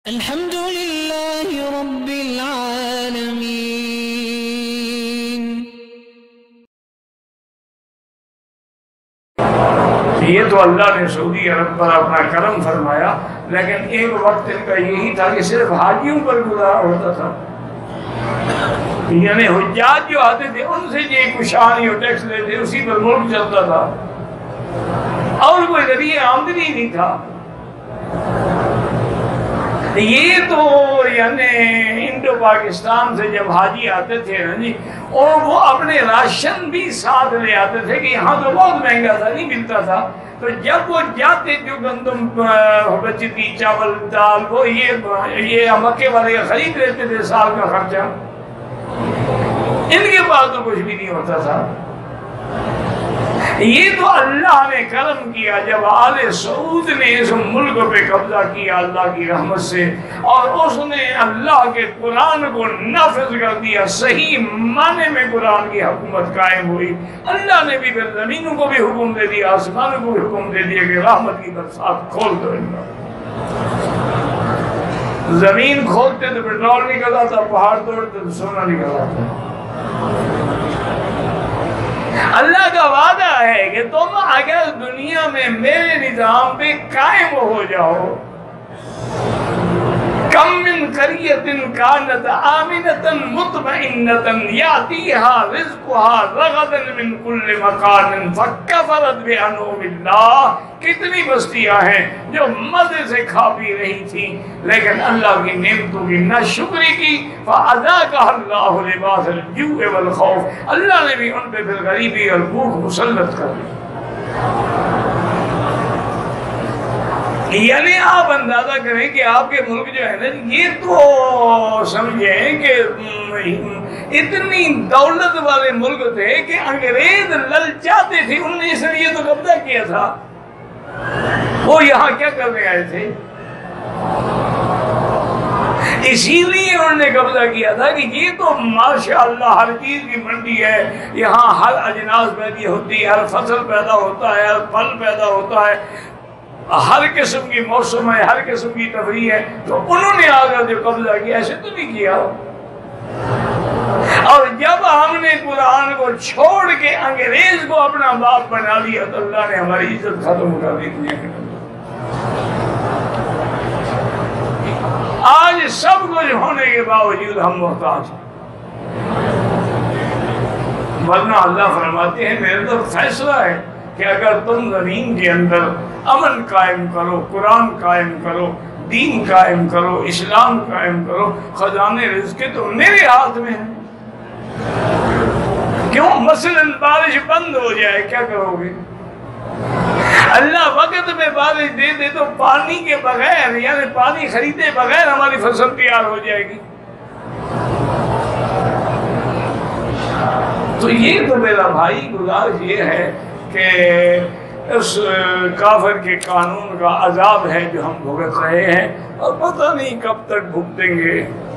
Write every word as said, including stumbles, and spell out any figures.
الحمد لله رب العالمين۔ یہ تو اللہ نے سعودی عرب پر اپنا کرم فرمایا، لیکن ایک وقت ان کا یہی تھا کہ صرف حاجیوں پر گزارا ہوتا تھا، یعنی حجاج جو آتے تھے ان سے یہ کشانی اور ٹیکس لیتے اسی پر ملک چلتا تھا اور کوئی ذریعہ آمدنی نہیں تھا۔ یہ تو یعنی انڈو پاکستان سے جب حاجی آتے تھے نا جی، اور وہ اپنے راشن بھی ساتھ لے آتے تھے کہ یہاں تو بہت مہنگا تھا، نہیں ملتا تھا، تو جب وہ جاتے جو گندم بچتی چاول دال وہ یہ یہ مکے والے خرید لیتے تھے سال کا خرچہ، ان کے پاس تو کچھ بھی نہیں ہوتا تھا۔ یہ تو اللہ نے کرم کیا جب آل سعود نے اس ملک پہ قبضہ کیا اللہ کی رحمت سے، اور اس نے اللہ کے قرآن کو نافذ کر دیا، صحیح معنی میں قرآن کی حکومت قائم ہوئی۔ اللہ نے بھی پھر زمینوں کو بھی حکم دے دیا، آسمانوں کو بھی حکم دے دیا کہ رحمت کی برسات کھول دو۔ زمین کھولتے تو پیٹرول نکل آتا، پہاڑ توڑتے تو سونا نکل آتا۔ اللہ کا وعدہ ہے کہ تم اگر دنیا میں میرے نظام پہ قائم ہو جاؤ، کم من قریۃ کانت آمنۃ مطمئنۃ یاتیہا رزقہا رغدا من کل مکان فکفرت بانعم اللہ، کتنی بستیاں ہیں جو مزے سے کھا پی رہی تھی لیکن اللہ کی نعمتوں کی ناشکری کی، فَأَذَاقَهَا اللَّهُ لِبَاسَ الْجُوعِ وَالْخَوْفِ، اللہ نے بھی ان پہ پھر غریبی اور بھوک مسلط کر دی۔ یعنی آپ اندازہ کریں کہ آپ کے ملک جو ہے نا، یہ تو سمجھیں کہ اتنی دولت والے ملک تھے کہ انگریز للچاتے تھے، انہوں نے اس لیے تو قبضہ کیا تھا۔ وہ یہاں کیا کرنے آئے تھے؟ اسی لیے انہوں نے قبضہ کیا تھا کہ یہ تو ماشاءاللہ ہر چیز کی منڈی ہے، یہاں ہر اجناس پیدا ہوتی ہے، ہر فصل پیدا ہوتا ہے، ہر پھل پیدا ہوتا ہے، ہر قسم کی موسم ہے، ہر قسم کی تفریح ہے، تو انہوں نے آگے جو قبضہ کیا ایسے تو نہیں کیا۔ اور جب ہم نے قرآن کو چھوڑ کے انگریز کو اپنا باپ بنا لیا تو اللہ نے ہماری عزت ختم کر دی دنیا کے۔ آج سب کچھ ہونے کے باوجود ہم محتاج ہیں، ورنہ اللہ فرماتے ہیں میرے تو فیصلہ ہے کہ اگر تم زمین کے اندر امن قائم کرو، قرآن قائم کرو، دین قائم کرو، اسلام قائم کرو، خزانے رزق تو میرے ہاتھ میں ہیں۔ کیوں؟ مثلا بارش بند ہو جائے کیا کرو گے؟ اللہ وقت میں بارش دے دے تو پانی کے بغیر یعنی پانی خریدے بغیر ہماری فصل تیار ہو جائے گی۔ تو یہ تو میرا بھائی گزارش یہ ہے کہ اس کافر کے قانون کا عذاب ہے جو ہم بھگت رہے ہیں اور پتہ نہیں کب تک بھگتیں گے۔